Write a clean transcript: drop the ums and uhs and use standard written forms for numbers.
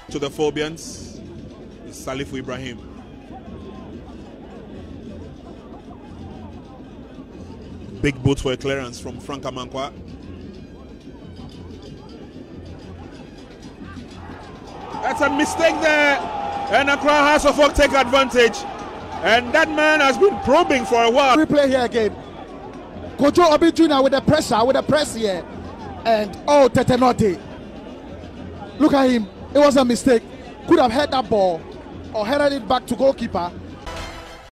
to the Phobians is Salifu Ibrahim. Big boot for a clearance from Frank Amankwa. That's a mistake there, and Accra House of Folk take advantage. And that man has been probing for a while. Replay here again. Kojo Obeng Jr. with the press here. And oh, Tetenote. Look at him. It was a mistake. Could have had that ball or headed it back to goalkeeper.